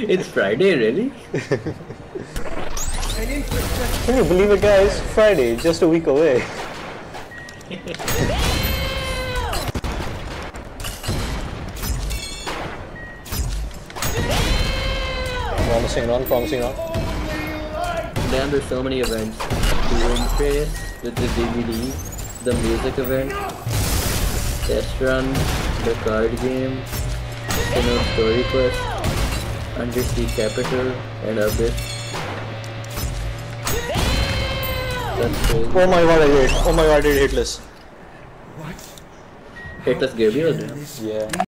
It's Friday, really? Can you believe it, guys? Friday, just a week away. Promising run, promising run. Damn, there's so many events. The ring trace with the DVD, the music event, test run, the card game, story quest, Undersea Capital, and Abyss. That's crazy. Oh my god, I did. Oh my god, I did hitless. Hitless gave you a Yeah.